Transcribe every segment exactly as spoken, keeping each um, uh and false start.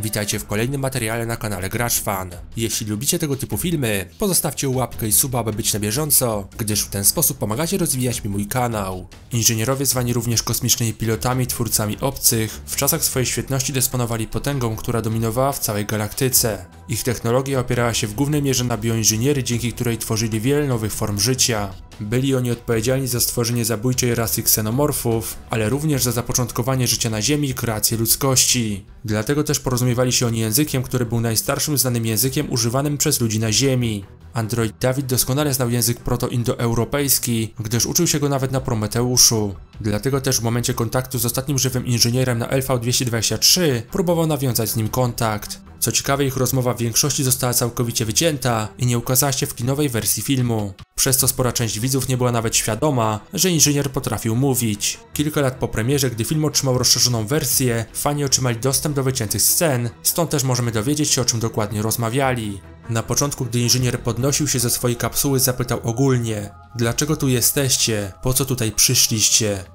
Witajcie w kolejnym materiale na kanale GraczoFan. Jeśli lubicie tego typu filmy, pozostawcie łapkę i suba, aby być na bieżąco, gdyż w ten sposób pomagacie rozwijać mi mój kanał. Inżynierowie zwani również kosmicznymi pilotami, twórcami obcych, w czasach swojej świetności dysponowali potęgą, która dominowała w całej galaktyce. Ich technologia opierała się w głównej mierze na bioinżynierii, dzięki której tworzyli wiele nowych form życia. Byli oni odpowiedzialni za stworzenie zabójczej rasy ksenomorfów, ale również za zapoczątkowanie życia na Ziemi i kreację ludzkości. Dlatego też porozumiewali się oni językiem, który był najstarszym znanym językiem używanym przez ludzi na Ziemi. Android Dawid doskonale znał język proto-indoeuropejski, gdyż uczył się go nawet na Prometeuszu. Dlatego też w momencie kontaktu z ostatnim żywym inżynierem na L V dwieście dwadzieścia trzy próbował nawiązać z nim kontakt. Co ciekawe, ich rozmowa w większości została całkowicie wycięta i nie ukazała się w kinowej wersji filmu. Przez co spora część widzów nie była nawet świadoma, że inżynier potrafił mówić. Kilka lat po premierze, gdy film otrzymał rozszerzoną wersję, fani otrzymali dostęp do wyciętych scen, stąd też możemy dowiedzieć się, o czym dokładnie rozmawiali. Na początku, gdy inżynier podnosił się ze swojej kapsuły, zapytał ogólnie: dlaczego tu jesteście? Po co tutaj przyszliście?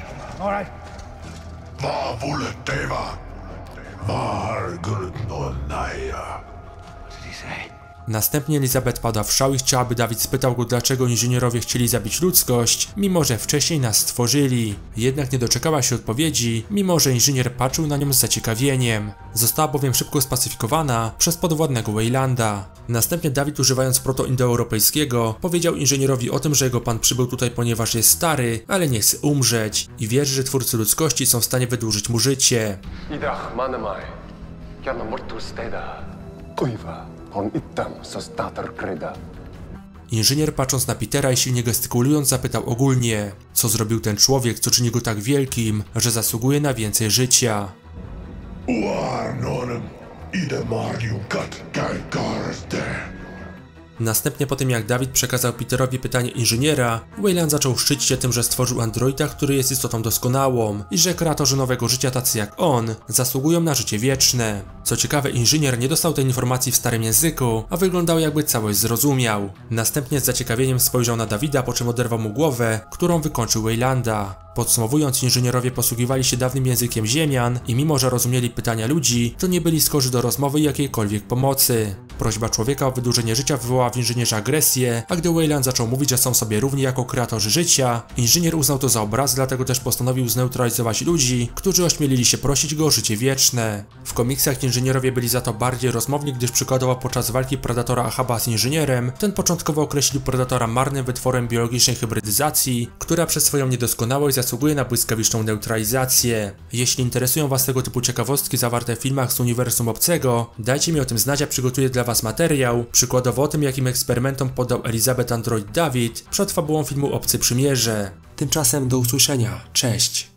Następnie Elizabeth padła w szał i chciała, by Dawid spytał go, dlaczego inżynierowie chcieli zabić ludzkość, mimo że wcześniej nas stworzyli. Jednak nie doczekała się odpowiedzi, mimo że inżynier patrzył na nią z zaciekawieniem. Została bowiem szybko spacyfikowana przez podwładnego Waylanda. Następnie Dawid, używając proto-indoeuropejskiego, powiedział inżynierowi o tym, że jego pan przybył tutaj, ponieważ jest stary, ale nie chce umrzeć i wierzy, że twórcy ludzkości są w stanie wydłużyć mu życie. Inżynier, patrząc na Petera i silnie gestykulując, zapytał ogólnie, co zrobił ten człowiek, co czyni go tak wielkim, że zasługuje na więcej życia. Następnie po tym, jak Dawid przekazał Peterowi pytanie inżyniera, Wayland zaczął szczycić się tym, że stworzył androida, który jest istotą doskonałą i że kreatorzy nowego życia, tacy jak on, zasługują na życie wieczne. Co ciekawe, inżynier nie dostał tej informacji w starym języku, a wyglądał, jakby całość zrozumiał. Następnie z zaciekawieniem spojrzał na Dawida, po czym oderwał mu głowę, którą wykończył Waylanda. Podsumowując, inżynierowie posługiwali się dawnym językiem ziemian i mimo że rozumieli pytania ludzi, to nie byli skorzy do rozmowy i jakiejkolwiek pomocy. Prośba człowieka o wydłużenie życia wywołała w inżynierze agresję, a gdy Wayland zaczął mówić, że są sobie równi jako kreatorzy życia, inżynier uznał to za obraz, dlatego też postanowił zneutralizować ludzi, którzy ośmielili się prosić go o życie wieczne. W komiksach inżynierowie byli za to bardziej rozmowni, gdyż przykładowo podczas walki Predatora Ahaba z inżynierem, ten początkowo określił Predatora marnym wytworem biologicznej hybrydyzacji, która przez swoją niedoskonałość zasługuje na błyskawiczną neutralizację. Jeśli interesują Was tego typu ciekawostki zawarte w filmach z uniwersum obcego, dajcie mi o tym znać, a przygotuję dla Was materiał, przykładowo o tym, jakim eksperymentom poddał Elizabeth android Dawid przed fabułą filmu Obcy Przymierze. Tymczasem do usłyszenia, cześć!